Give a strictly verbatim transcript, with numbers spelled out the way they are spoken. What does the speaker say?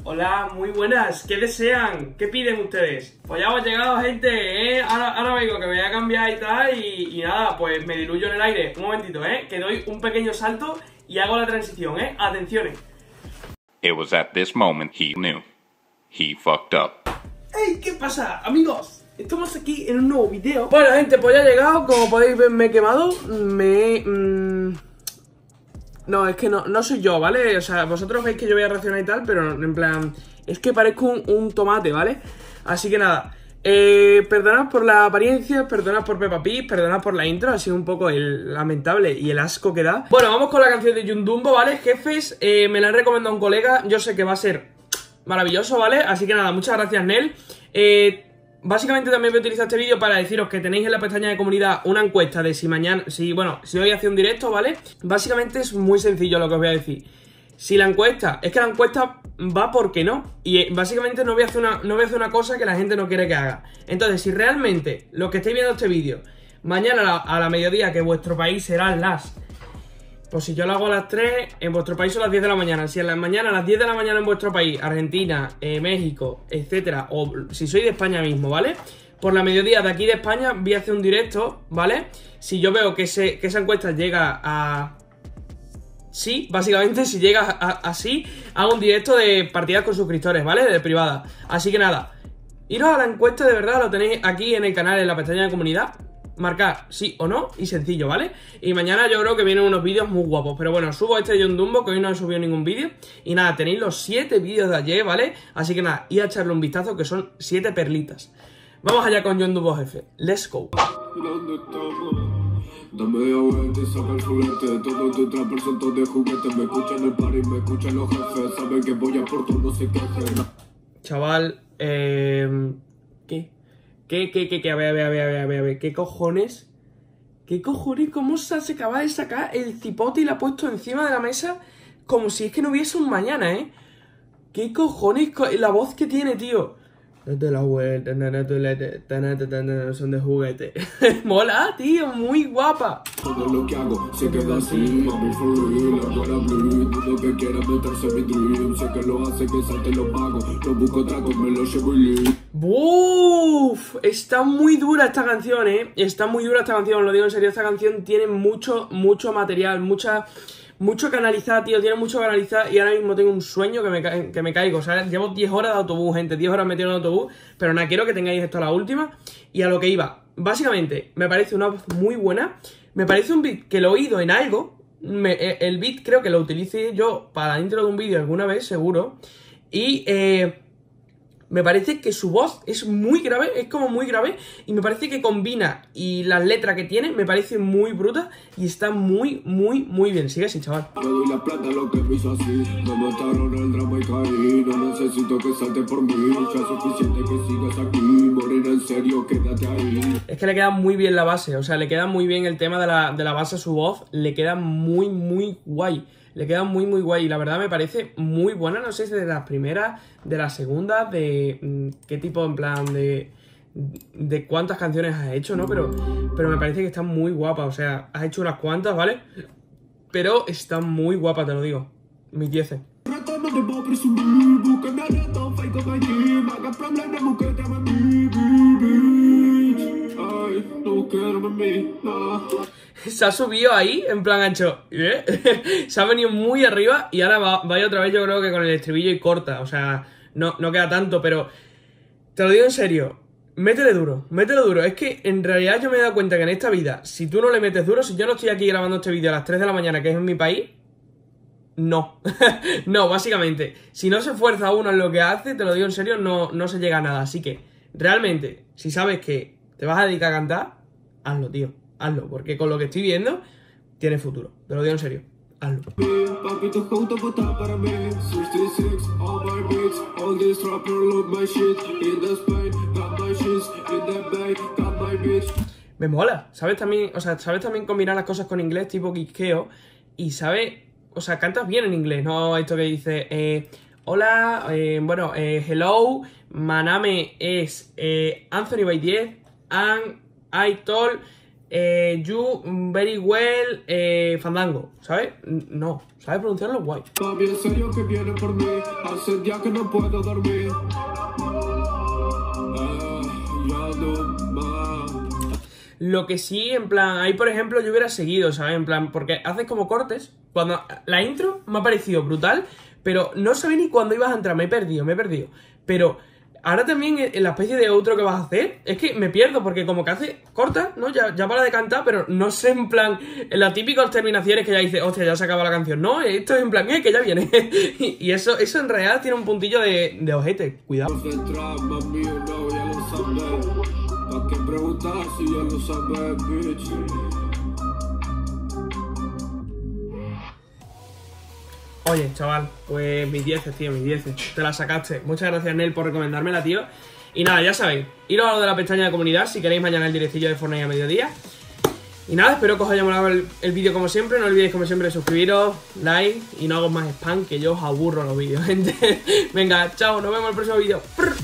Hola, muy buenas. ¿Qué desean? ¿Qué piden ustedes? Pues ya hemos llegado, gente, ¿eh? Ahora, ahora vengo, que me voy a cambiar y tal. Y, y nada, pues me diluyo en el aire. Un momentito, ¿eh? Que doy un pequeño salto y hago la transición, ¿eh? Atención. It was at this moment he knew. He fucked up. ¡Ey! ¿Qué pasa, amigos? Estamos aquí en un nuevo video. Bueno, gente, pues ya he llegado. Como podéis ver, me he quemado. Me... Mmm... No, es que no, no soy yo, ¿vale? O sea, vosotros veis que yo voy a reaccionar y tal, pero en plan... Es que parezco un, un tomate, ¿vale? Así que nada, eh, perdonad por la apariencia, perdonad por Peppa Pig, perdonad por la intro, ha sido un poco el lamentable y el asco que da. Bueno, vamos con la canción de Yundumbo, ¿vale? Jefes, eh, me la han recomendado un colega, yo sé que va a ser maravilloso, ¿vale? Así que nada, muchas gracias, Nel. Eh... Básicamente también voy a utilizar este vídeo para deciros que tenéis en la pestaña de comunidad una encuesta de si mañana, si bueno, si hoy hace un directo, ¿vale? Básicamente es muy sencillo lo que os voy a decir. Si la encuesta, es que la encuesta va porque no. Y eh, básicamente no voy a hacer una, no voy a hacer una cosa que la gente no quiere que haga. Entonces, si realmente los que estáis viendo este vídeo, mañana a la, a la mediodía, que vuestro país será las... Pues si yo lo hago a las tres, en vuestro país son las diez de la mañana. Si a la mañana, a las diez de la mañana en vuestro país, Argentina, eh, México, etcétera, o si sois de España mismo, ¿vale? Por la mediodía de aquí de España voy a hacer un directo, ¿vale? Si yo veo que, se, que esa encuesta llega a... Sí, básicamente, si llega a, a, así, hago un directo de partidas con suscriptores, ¿vale? De privada. Así que nada, iros a la encuesta, de verdad, lo tenéis aquí en el canal, en la pestaña de comunidad. Marcar sí o no y sencillo, ¿vale? Y mañana yo creo que vienen unos vídeos muy guapos. Pero bueno, subo este de Yundumbo, que hoy no he subido ningún vídeo. Y nada, tenéis los siete vídeos de ayer, ¿vale? Así que nada, y a echarle un vistazo, que son siete perlitas. Vamos allá con Yundumbo, jefe. Let's go. Dame a vuelta y saca el fulete. Todos de otra persona, todos de juguete. Me escuchan el party, me escuchan los jefes. Saben que voy a por todo, no se quejen. Chaval, eh... ¿qué? ¿Qué, qué, qué, qué? A ver, a ver, a ver, a ver, a ver, a ver, ¿qué cojones? ¿Qué cojones? ¿Cómo se acaba de sacar el cipote y lo ha puesto encima de la mesa? Como si es que no hubiese un mañana, ¿eh? ¿Qué cojones? La voz que tiene, tío. Date la vuelta, son de juguete. Mola, tío, muy guapa. Todo lo que hago se queda así, mami for real, ahora bleed. Dudo que quiera meterse en mi dream. Sé que lo hace, que salte lo pago. No busco tragos, me lo llevo y leave. ¡Buf! Está muy dura esta canción, ¿eh? Está muy dura esta canción, lo digo en serio. Esta canción tiene mucho, mucho material, mucha... Mucho que analizar, tío, tiene mucho que analizar. Y ahora mismo tengo un sueño que me, ca que me caigo. O sea, llevo diez horas de autobús, gente, diez horas metido en el autobús. Pero nada, quiero que tengáis esto a la última. Y a lo que iba, básicamente, me parece una voz muy buena. Me parece un beat que lo he oído en algo. me, El beat creo que lo utilicé yo para la intro de un vídeo alguna vez, seguro. Y eh... me parece que su voz es muy grave, es como muy grave. Y me parece que combina, y las letras que tiene me parece muy bruta. Y está muy, muy, muy bien. Sigue así, chaval. Le doy la plata a lo que me hizo así. Me mataron el drama y caí. No necesito que salte por mí. Ya es suficiente que sigas aquí. Morir en serio, quédate ahí. Es que le queda muy bien la base. O sea, le queda muy bien el tema de la, de la base a su voz. Le queda muy, muy guay. Le queda muy, muy guay. Y la verdad me parece muy buena. No sé si de las primeras, de las segundas, de qué tipo, en plan, de... de cuántas canciones has hecho, ¿no? Pero, pero me parece que está muy guapa. O sea, has hecho unas cuantas, ¿vale? Pero está muy guapa, te lo digo. Mis dieces. Se ha subido ahí, en plan ancho, ¿eh? Se ha venido muy arriba y ahora va, va otra vez, yo creo que con el estribillo y corta. O sea, no, no queda tanto, pero te lo digo en serio, métele duro, métele duro. Es que en realidad yo me he dado cuenta que en esta vida, si tú no le metes duro, si yo no estoy aquí grabando este vídeo a las tres de la mañana, que es en mi país, no. No, básicamente, si no se esfuerza uno en lo que hace, te lo digo en serio, no, no se llega a nada. Así que, realmente, si sabes que te vas a dedicar a cantar, hazlo, tío. Hazlo, porque con lo que estoy viendo, tiene futuro. Te lo digo en serio. Hazlo. Me mola. ¿Sabes también? O sea, sabes también combinar las cosas con inglés, tipo Quisqueo. Y sabes, o sea, cantas bien en inglés, no esto que dice, eh, hola, eh, bueno, eh, hello, my name es eh, Anthony by diez, and I told eh, you very well eh, Fandango, ¿sabes? No, ¿sabes pronunciarlo? Guay. Papi, en serio que viene por mí. hace días que no puedo dormir. Eh, ya no más. Lo que sí, en plan, ahí por ejemplo yo hubiera seguido, ¿sabes? En plan, porque haces como cortes. Cuando la intro me ha parecido brutal, pero no sabía ni cuándo ibas a entrar, me he perdido, me he perdido. Pero ahora también en la especie de outro que vas a hacer, es que me pierdo, porque como que hace corta, ¿no? Ya, ya para de cantar, pero no sé, en plan, en las típicas terminaciones que ya dice, hostia, ya se acaba la canción. No, esto es en plan, eh, que ya viene. y, y eso, eso en realidad tiene un puntillo de, de ojete, cuidado. Detrás, mami, no, ya lo sabes. ¿Pa' qué preguntar si ya lo sabes, bitch? Oye, chaval, pues mis dieces, tío, mis dieces. Te la sacaste. Muchas gracias, Nel, por recomendármela, tío. Y nada, ya sabéis, iros a lo de la pestaña de comunidad si queréis mañana el directillo de Fortnite a mediodía. Y nada, espero que os haya molado el, el vídeo como siempre. No olvidéis, como siempre, suscribiros, like y no hago más spam, que yo os aburro los vídeos, gente. Venga, chao, nos vemos en el próximo vídeo.